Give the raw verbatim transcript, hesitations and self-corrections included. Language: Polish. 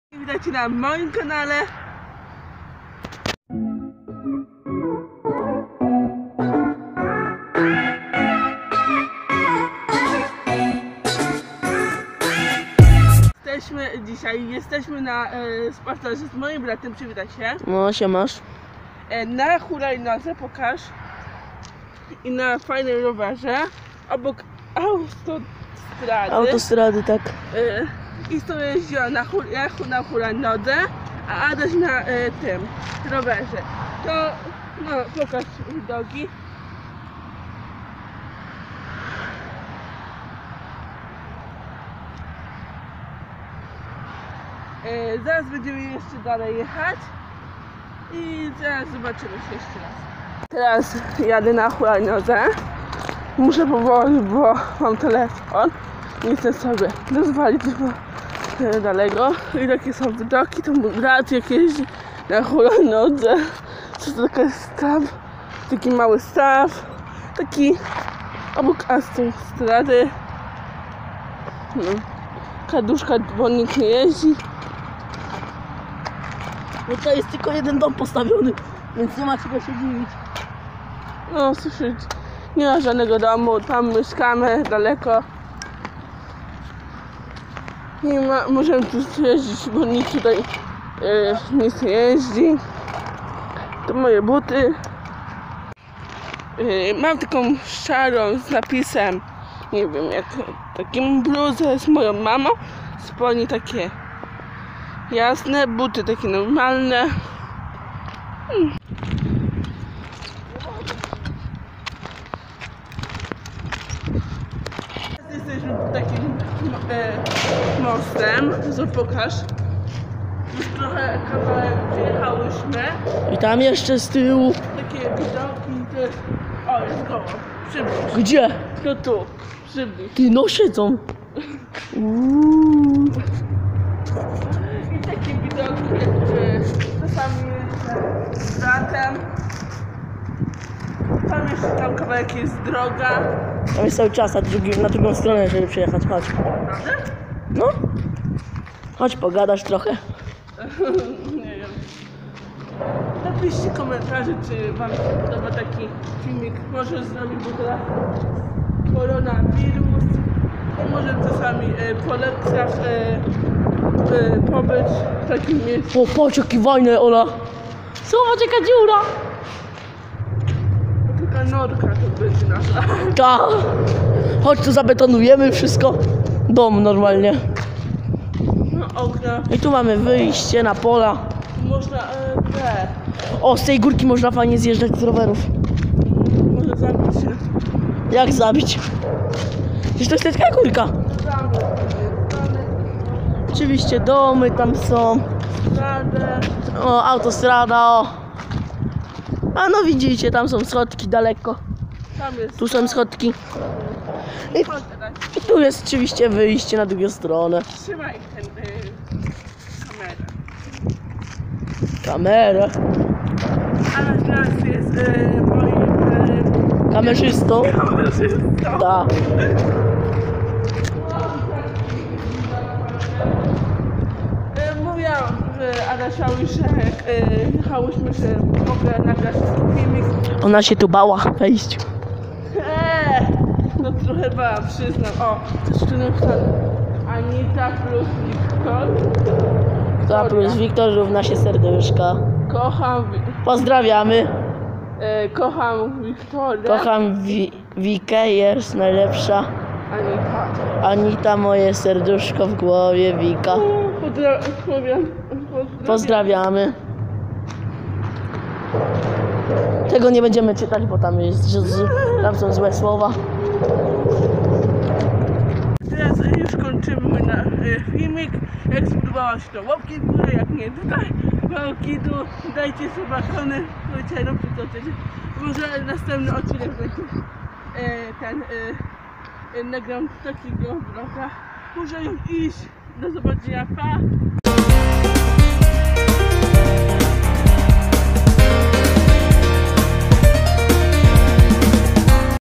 Witajcie na moim kanale. Jesteśmy dzisiaj, jesteśmy na e, spacerze z moim bratem, przywitaj się. No, się masz. E, na hulajnodze, pokaż. I na fajnym rowerze, obok autostrady. Autostrady, tak. E, I to jeździła na, hul na hulajnodze, a Adaś na e, tym rowerze. To, no, pokaż widoki. E, zaraz będziemy jeszcze dalej jechać i zaraz zobaczymy się jeszcze raz. Teraz jadę na hulajnodze. Muszę powoli, bo mam telefon. Nie chcę sobie rozwalić bo daleko. I takie są widoki, to mój brat jak jeździ na hulajnodze. Co to taki staw, taki mały staw, taki obok autostrady. No. Kaduszka, bo nikt nie jeździ. No to jest tylko jeden dom postawiony, więc nie ma czego się dziwić. No słyszycie, nie ma żadnego domu, tam mieszkamy daleko. Nie ma, możemy tu jeździć, bo nikt tutaj e, nic nie jeździ. To moje buty. E, mam taką szarą z napisem, nie wiem jak, takim bluzę z moją mamą. Spodnie takie jasne, buty takie normalne. Hmm. Jesteśmy pod takim e, mostem, co pokaż. Już trochę kawałek przyjechałyśmy. I tam jeszcze z tyłu. Takie widoki, to jest... O, jest koło. Przybliż. Gdzie? No tu, przybliż. Ty, no siedzą. Uuu. I takie widoki, e, czasami jeżdżę z bratem. Tam jeszcze tam kawałek jest droga. Tam jest cały czas na, drugi, na drugą stronę, żeby przyjechać. Chodź. Prawda? No. Chodź, pogadasz trochę. Nie wiem. Napiszcie komentarze, czy wam się podoba taki filmik. Może zrobić, bo teraz koronawirus. I może czasami e, po lekcjach e, e, pobyć w takim miejscu. O, patrz jaki fajne, Ola. Zobacz jaka dziura. Taka norka to będzie nasza. Ta. Chodź, tu zabetonujemy wszystko. Dom normalnie. No, okna. I tu mamy wyjście na pola. Można e, te. O, z tej górki można fajnie zjeżdżać z rowerów. Może zabić się. Jak zabić? Przecież to jest taka górka. Oczywiście domy tam są. Radę. O, autostrada, o. A no widzicie, tam są schodki daleko. Tam jest. Tu są schodki. I, Chodź teraz. i tu jest oczywiście wyjście na drugą stronę. Trzymaj ten y, kamerę. Kamerę. A na teraz jest y, moim y, Kamerzystą. kamerzystą. Tak. Y, Mówiłam że Adasiowi, że jak y, jechałyśmy, że mogę nagrać filmik. Ona się tu bała wejść. Eee, no trochę bałam, przyznam. O, też tu napisane Anita plus Wiktor. Ta plus Wiktor równa się serduszka. Kocham, Wi- Pozdrawiamy. y, kocham Wiktorię. Kocham Wi Wikę, jest najlepsza. Anita. Anita, moje serduszko w głowie, Wika. Pozdra- powiem, pozdrawiam. Pozdrawiamy. Tego nie będziemy czytać, bo tam jest, że z, tam są złe słowa. Teraz już kończymy mój na, y, filmik. Jak spodobała się to łapki w górę, jak nie tutaj łapki tu. Dajcie subakony, słuchajcie, róbcie co chcecie. Może następny odcinek będzie y, ten, y, y, nagram takiego vloga. Muszę już iść. Do zobaczenia, pa!